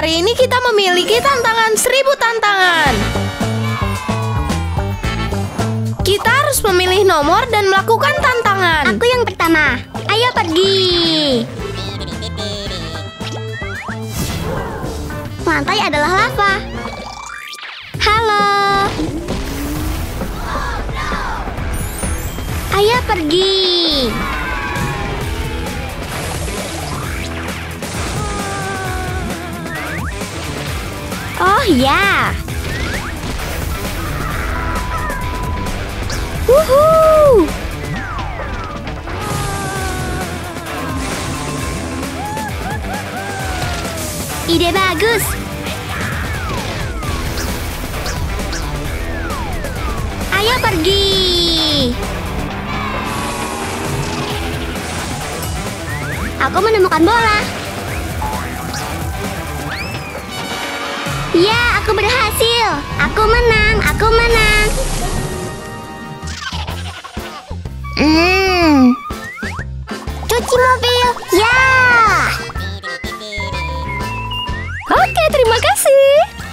Hari ini kita memiliki tantangan 1000 tantangan. Kita harus memilih nomor dan melakukan tantangan. Aku yang pertama. Ayo pergi. Lantai adalah lava. Halo. Ayo pergi. Oh ya. Wuhuu. Ide bagus. Ayo pergi. Aku menemukan bola. Ya, aku berhasil. Aku menang, aku menang. Cuci mobil. Ya. Oke, terima kasih.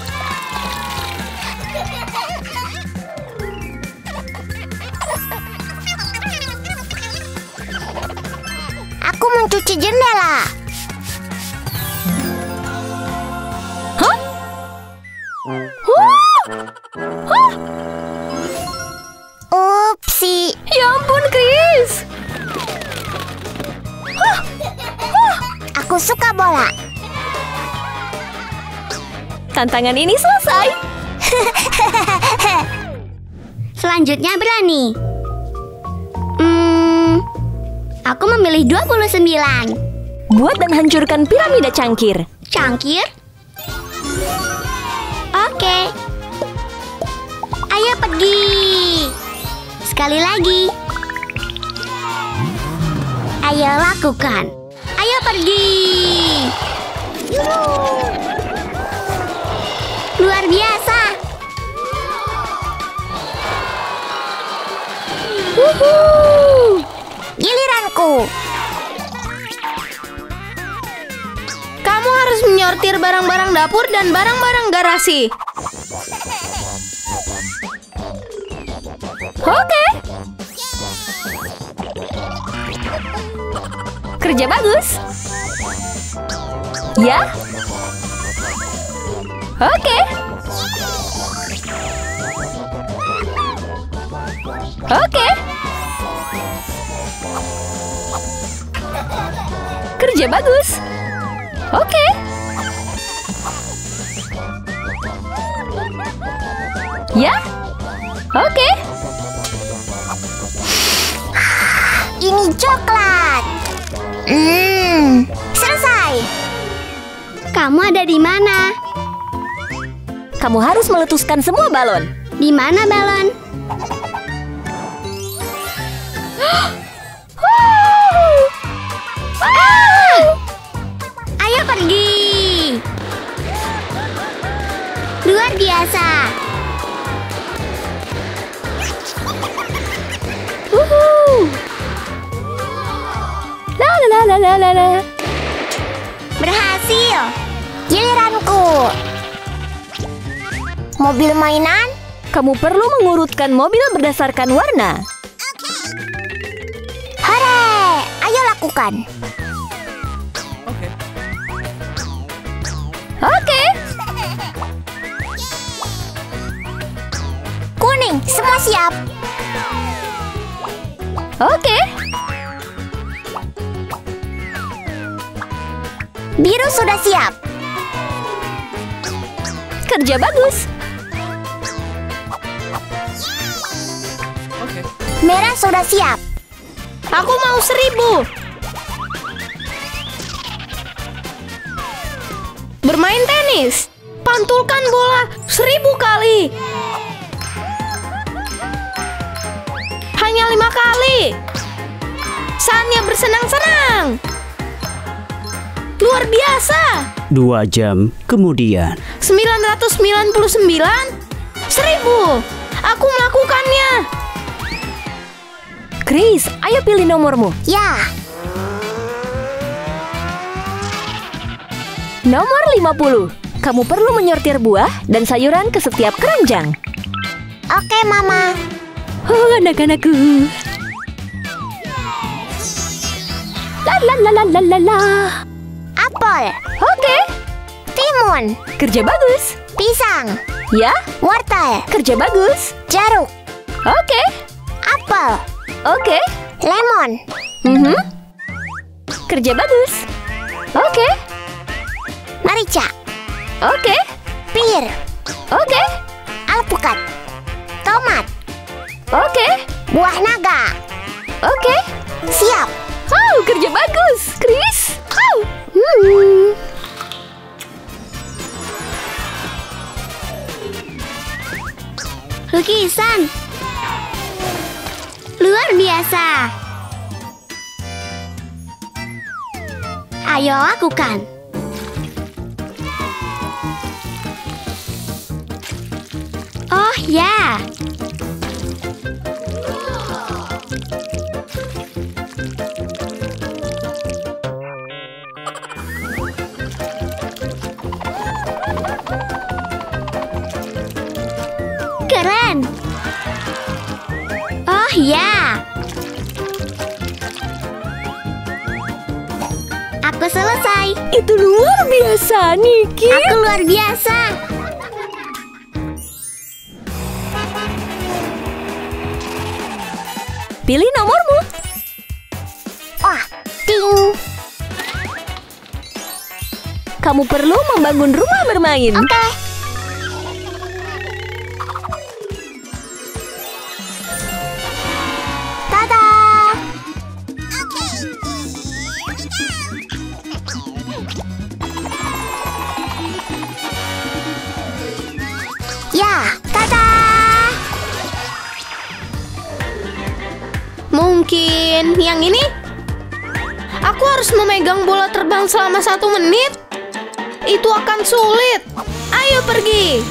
Aku mencuci jendela. Hah? Upsi. Ya ampun, Chris. Aku suka bola. Tantangan ini selesai. Selanjutnya berani. Aku memilih 29. Buat dan hancurkan piramida cangkir. Cangkir? Oke. Ayo pergi. Sekali lagi. Ayo lakukan. Ayo pergi. Luar biasa. Wuhuu. Giliranku. Kamu harus menyortir barang-barang dapur dan barang-barang garasi. Oke. Kerja bagus. Ya. Oke. Oke. Kerja bagus. Oke. Ya. Oke. Ini coklat. Selesai. Kamu ada di mana? Kamu harus meletuskan semua balon. Di mana balon? Ayo pergi. Luar biasa. La la la la la la. Berhasil. Giliranku. Mobil mainan? Kamu perlu mengurutkan mobil berdasarkan warna. Hore! Ayo lakukan. Oke. Kuning, semua siap. Oke. Biru sudah siap. Kerja bagus. Merah sudah siap. Aku mau 1000. Bermain tenis. Pantulkan bola 1000 kali. Hanya 5 kali. Saatnya bersenang-senang. Luar biasa. 2 jam kemudian. 999. 1000. Aku melakukannya. Chris, ayo pilih nomormu. Ya. Nomor 50. Kamu perlu menyortir buah dan sayuran ke setiap keranjang. Oke, Mama. Oh, anak-anakku. La la la la la la la. Apel, Oke, timun, kerja bagus. pisang, Ya, wortel, kerja bagus. jeruk, Oke, apel, oke. lemon, Kerja bagus. Oke, merica, oke, pir, oke, alpukat, tomat, oke, buah naga. oke. Siap. Oh, kerja bagus, Chris. Oh. Lukisan. Luar biasa. Ayo lakukan. Oh ya. Keren. Oh ya. Aku selesai. Itu luar biasa, Niki. Aku luar biasa. Pilih nomormu. Wah, ting. Kamu perlu membangun rumah bermain. Oke. Tada. Ya, tada. Mungkin yang ini? Aku harus memegang bola terbang selama 1 menit. Itu akan sulit. Ayo pergi.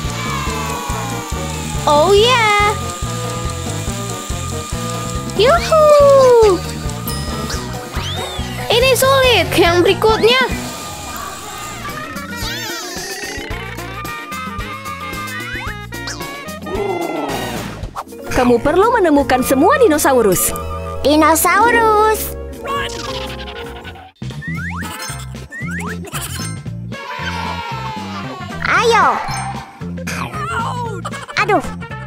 Oh ya. Yuhu. Ini sulit. Yang berikutnya. Kamu perlu menemukan semua dinosaurus. Dinosaurus. Ayo. Aduh.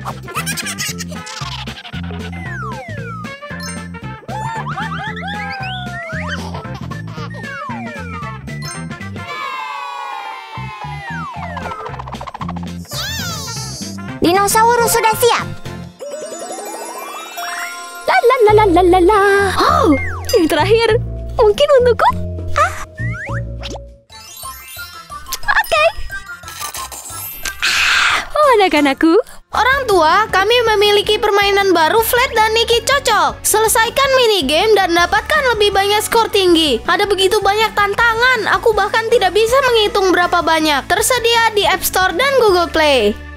Dinosaurus sudah siap. La la la la la la la. Oh, yang terakhir. Mungkin untukku? Oke. Oh, anak-anakku. Orang tua, kami memiliki permainan baru Flat dan Niki cocok. Selesaikan minigame dan dapatkan lebih banyak skor tinggi. Ada begitu banyak tantangan, aku bahkan tidak bisa menghitung berapa banyak. Tersedia di App Store dan Google Play.